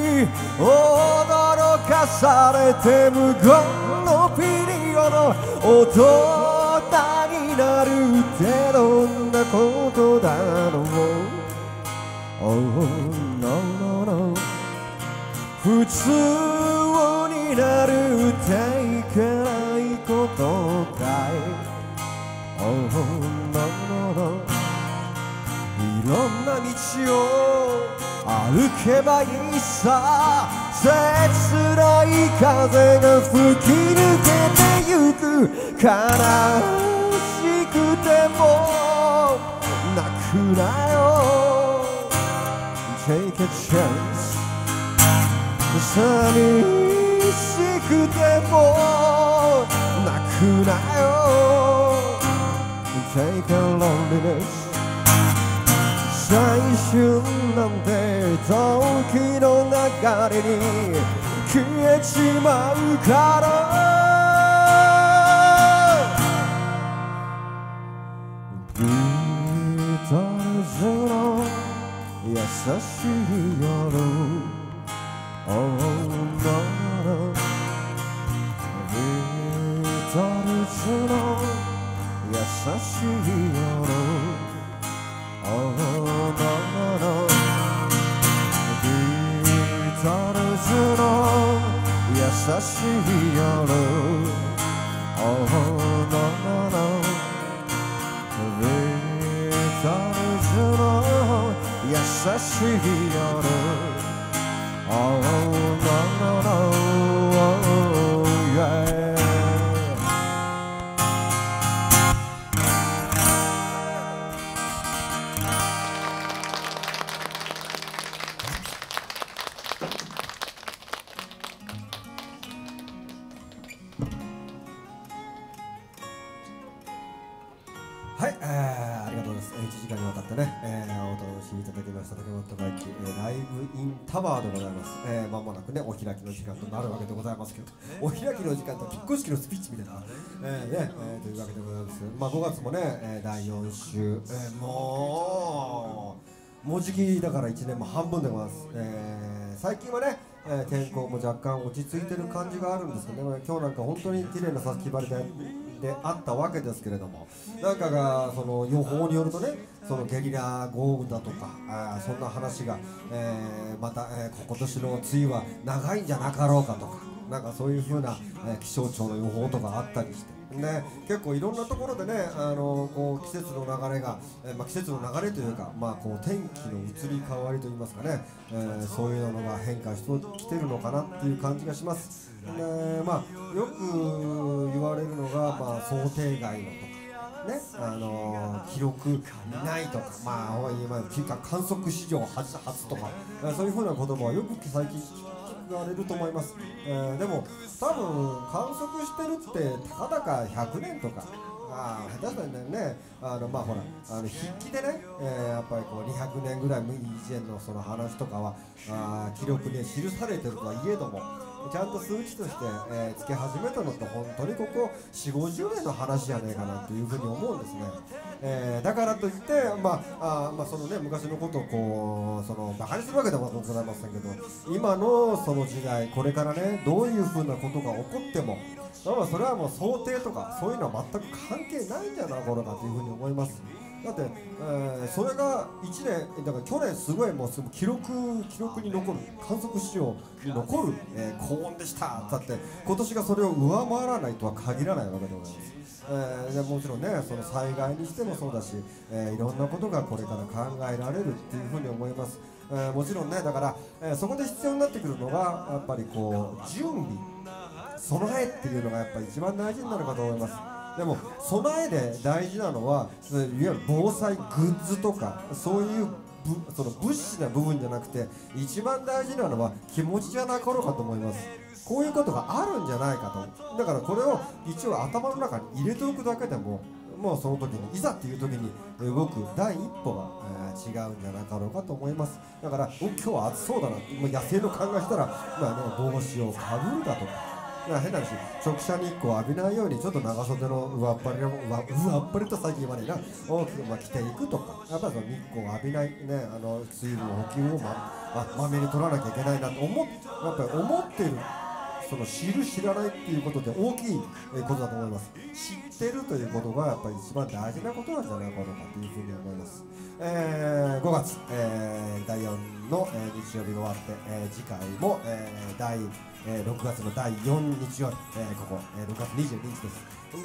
Speaker 2: 驚かされて無言のピリオド大人になるってどんなことだろう Oh no no no 普通になるっていけないことかい Oh no no no いろんな道を歩けばいいさ切ない風が吹き抜けてゆく悲しくても泣くなよ Take a chance 寂しくても泣くなよ Take a loneliness 最春なんて時の流れに消えちまうからビートルズの優しい夜 Oh no no ビートルズの優しい夜Oh no no ビートルズの優しい夜 Oh no no ビートルズの優しい夜 Oh no no yeahはい、ありがとうございます。1時間にわたってね、お楽しみいただきました竹本大輝、ライブインタワーでございます。まもなくね、お開きの時間となるわけでございますけど、お開きの時間と結婚式のスピーチみたいな、というわけでございますけど、5月もね、第4週、もうじきだから1年も半分でございます。最近はね、天候も若干落ち着いてる感じがあるんですけどね、今日なんか本当に綺麗な先張りであったわけですけれども、なんかがその予報によるとね、そのゲリラ豪雨だとかそんな話が、また、今年の梅雨は長いんじゃなかろうかとか、なんかそういう風な、気象庁の予報とかあったりして。ね、結構いろんなところでね、こう季節の流れが、季節の流れというか、こう天気の移り変わりといいますかね、そういうのが変化してきてるのかなっていう感じがします。よく言われるのが、想定外のとかね、記録ないとか、観測史上初とか、そういう風な言葉はよく最近言われると思います。でも多分観測してるってたかだか100年とか、下手したらね、ほら筆記でね、やっぱりこう200年ぐらい以前のその話とかは記録で記されてるとはいえども、 ちゃんと数値として、つけ始めたのって本当にここ4、50年の話じゃねえかなっていうふうに思うんですね。だからといって、そのね、昔のことをこうバカにするわけでもございませんけど、今のその時代、これからね、どういうふうなことが起こっても、それはもう想定とかそういうのは全く関係ないんじゃないかというふうに思います。だって、それが1年だから去年すごいもう記録に残る観測史上に残る、高温でしただって今年がそれを上回らないとは限らないわけでございます。もちろんね、その災害にしてもそうだし、いろんなことがこれから考えられるっていうふうに思います。もちろんね、だから、そこで必要になってくるのがやっぱりこう準備、備えっていうのがやっぱり一番大事になるかと思います。でも備えで大事なのはいわゆる防災グッズとかそういうその物資な部分じゃなくて、一番大事なのは気持ちじゃなかろうかと思います。こういうことがあるんじゃないかと。だからこれを一応頭の中に入れておくだけでも、もうその時にいざっていう時に動く第一歩が、違うんじゃなかろうかと思います。だから今日は暑そうだなって、野生の考えしたら、帽子をかぶるだとか。変な話、直射日光を浴びないようにちょっと長袖の上っ張りと最近までな大きく着ていくとか、やっぱりその日光を浴びない、ね、水分補給をまめに取らなきゃいけないなとやっぱり思っている。その知る知らないっていうことで大きいことだと思います。知ってるということがやっぱり一番大事なことなんじゃないかというふうに思います。5月、第4の、日曜日が終わって、次回も、6月の第4日曜日、ここ、6月22日です。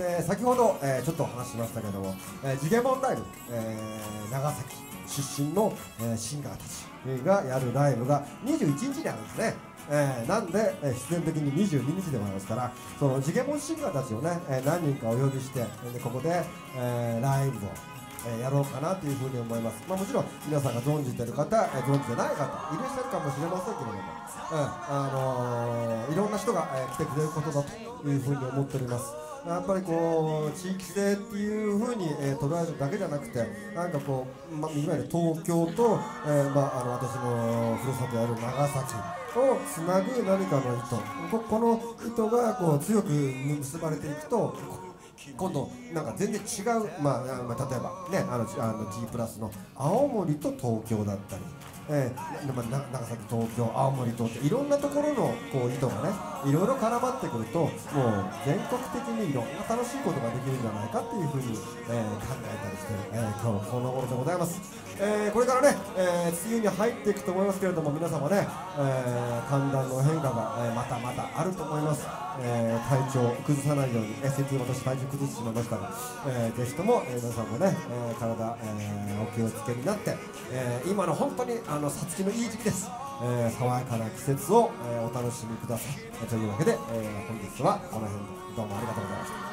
Speaker 2: で先ほど、ちょっとお話ししましたけども、ジゲモンライブ、長崎出身の、シンガーたちがやるライブが21日にあるんですね。なんで、必然的に22日でもありますから、そのジゲモンシンガーたちをね、何人かお呼びして、でここで、ライブを、やろうかなというふうに思います。もちろん皆さんが存じている方、存じてない方いらっしゃるかもしれませんけれども、いろんな人が、来てくれることだというふうに思っております。やっぱりこう地域性っていうふうに、捉えるだけじゃなくて、なんかこう、いわゆる東京と、私のふるさとである長崎をつなぐ何かの糸、この糸がこう強く結ばれていくと、今度なんか全然違う、例えばね、G プラスの青森と東京だったり、長崎、東京、青森、東京、いろんなところのこう糸がね、いろいろ絡まってくると、もう全国的にいろんな楽しいことができるんじゃないかっていうふうに、考えたりしている、今日この頃でございます。これからね、梅雨に入っていくと思いますけれども、皆様ね、寒暖の変化が、またあると思います。体調を崩さないように、先日私体調崩してしまいましたが、ぜひとも、皆さんもね、体、お気をつけになって、今の本当にさつきのいい時期です。爽やかな季節を、お楽しみください。というわけで、本日はこの辺でどうもありがとうございました。